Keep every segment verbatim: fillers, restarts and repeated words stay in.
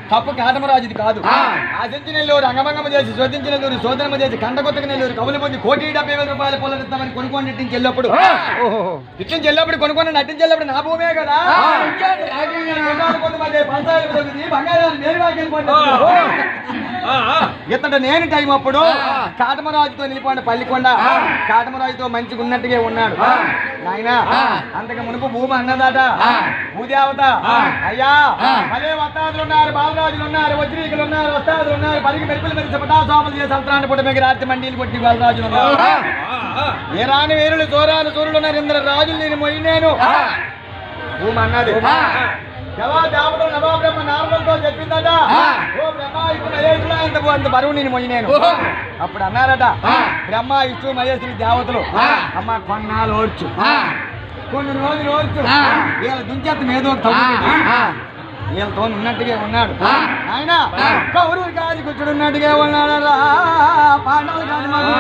తప్పు కాటమరాజుది కాదు. ఆశించిన నెల్లూరు అంగభంగమ చేసి శోధించిన నెల్లూరు శోధనమ చేసి కంటకొత్తక నెల్లూరు కవులు పొంది కోటి డెబ్బై వేల రూపాయల పొలం ఇస్తామని కొనుక్కొని నటించి వెళ్ళినప్పుడు ఇచ్చించి వెళ్ళినప్పుడు కొనుక్కొని నటించి వెళ్ళినప్పుడు నా భూమే కదా కొంతమంది పంచాయతీ దొరికింది బంగారాన్ని నేరుగా ఇతడు నేను టైం అప్పుడు కాటమరాజుతో నిలిపోయిన పల్లికొండ కాటమరాజుతో మంచిగా ఉన్నట్టుగా ఉన్నాడు. నాయన అంతకు మునుపు భూమి అన్నదాట భూదేవత అయ్యా మళ్ళీ వస్తాదులు ఉన్నారు, బాలరాజులు ఉన్నారు, వజ్రీకులు ఉన్నారు, వస్తాదులు ఉన్నారు, పరికి మెరుపులు మెరిసి పటాసోమలు చేసి సంవత్సరాన్ని పుట్ట మీకు రాత్రి మండీలు కొట్టి బాలరాజులు ఉన్నారు. ఏ రాని వీరులు చోరాలు సూర్యులు ఉన్నారు, ఇందరు రాజులు నేను మొయ్యి నేను భూమి అన్నది. దేవతలు నవాబ్రహ్మ నారదులతో చెప్పిందట, ఓ బ్రహ్మ ఇష్టు మహేశ్వరుడు అంత అంత బరువు నేను మొయ్యి నేను. అప్పుడు అన్నారట బ్రహ్మ ఇష్టు మహేశ్వరుడు దేవతలు, అమ్మ కొన్నాళ్ళు ఓర్చు కొన్ని రోజులు ఓర్చు వీళ్ళ దుంచెత్తం ఏదో వీళ్ళతో ఉన్నట్టుగా ఉన్నాడు. ఆయన కౌరవులు కాదు కూర్చుడు ఉన్నట్టుగా ఉన్నాడు. పాండవులు కాదు మాకు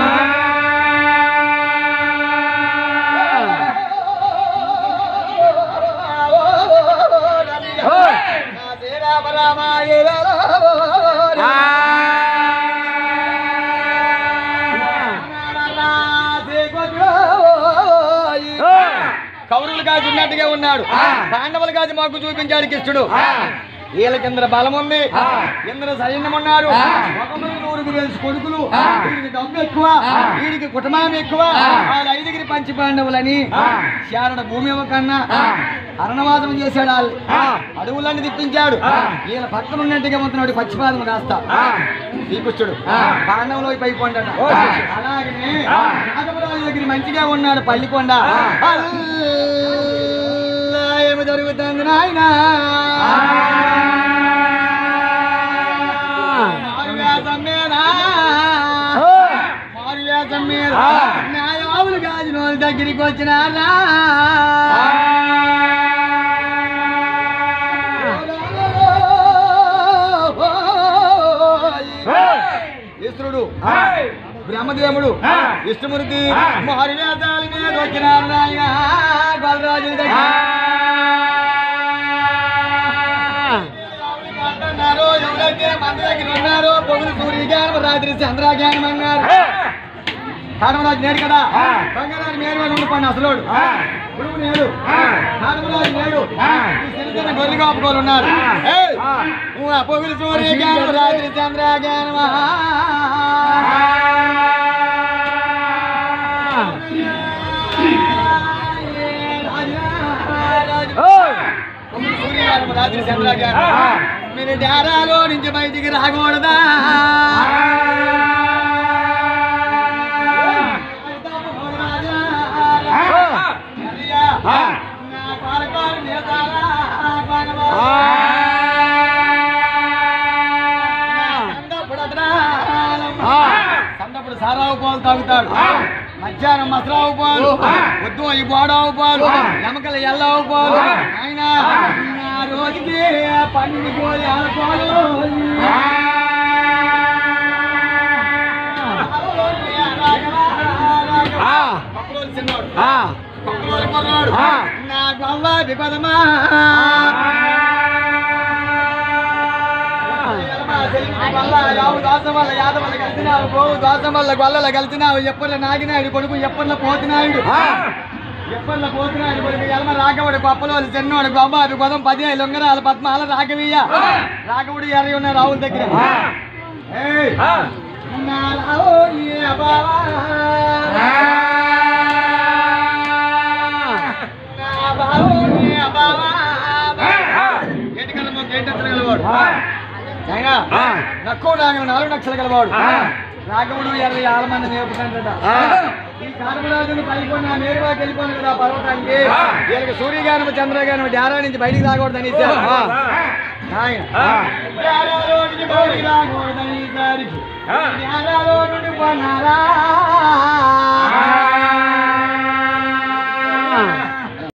కౌరవులు కాదు ఉన్నట్టుగా ఉన్నాడు. పాండవులు కాదు మాకు చూపించాడు కృష్ణుడు. వీళ్ళకి ఇంద్ర బలం ఉంది, ఇంద్ర సైన్యం ఉన్నారు, నూరుగురు వేసి కొడుకులు, వీడికి డబ్బు ఎక్కువ, వీడికి కుటుంబం ఎక్కువ, వాళ్ళ ఐదుగురి పంచి పాండవులని శారద భూమి కన్నా అరణవాసం చేశాడు. వాళ్ళు అడవులన్నీ తిప్పించాడు. వీళ్ళ పక్కన ఉన్నట్టుగా ఉంటున్నాడు పచ్చిపాదం రాస్తా శ్రీకృష్ణుడు పాండవులో పైకొండట. అలాగనే రాజమరాజు దగ్గర మంచిగా ఉన్నాడు పల్లికొండ. ఏమి జరుగుతుంది నాయన మారువేషం మీద మారువేషం మీద న్యాయావులు కాదు వాళ్ళ దగ్గరికి వచ్చినారా. ఈశ్వరుడు బ్రహ్మదేవుడు విష్ణుమూర్తి మారువేషాల మీద వచ్చినారు నాయన బలరాజుల దగ్గర. ఎవరైతే మన దగ్గర ఉన్నారో పొగులు సూర్యజ్ఞానం రాత్రి చంద్రజ్ఞానం అన్నారు. కాటమరాజు నేడు కదా బంగారాజు నేడు అని ఉండిపోండి అసలోడు గురువు నేడు కాటమరాజు నేడు చిన్న గొర్రె కాపుకోలు ఉన్నారు. పొగులు సూర్యజ్ఞానం రాత్రి చంద్రజ్ఞానం రాత్రి చంద్రజ్ఞానం మీరు డారాలో నుంచి బయటికి రాకూడదా. సందప్పుడు సారావు పాలు తాగుతాడు, మధ్యాహ్నం మసరావు పాలు, వద్దు ఈ బోడావు పాలు, ఎమకల ఎల్లవు పాలు. ఆయన రోజుకి పన్నెండు కోడి ఆడపాలు చిన్నోడు కొన్నాడు నా గొల్ల విపదమా దోసం వల్ల యాదవల్ల కలిసినావు గోవు దోసం వల్ల గొల్లల కలిసినావు ఎప్పట్ల నాగినాయుడు కొడుకు ఎప్పట్ల పోతున్నాయుడు ఎప్పట్ల పోతున్నాయుడు కొడుకు ఎలమ రాఘవుడు గొప్పలోళ్ళు చిన్నోడు గొమ్మాది గొదం పది లొంగరాలు పద్మాల రాఘవీయ రాఘవుడు ఎర్ర ఉన్న రావుల దగ్గర గెలవాడు అయినా నక్కువ నాగ నాలుగు లక్షలు గెలవాడు రాఘవుడు ఎర్ర ఆలమంది నేర్పుతాడట. ఈ కాటమరాజును పైకొన్న నేరుగా వెళ్ళిపోను కదా పర్వతానికి. వీళ్ళకి సూర్యగానం చంద్రగానం డారా నుంచి బయటికి రాకూడదని బయటికి రాకూడదని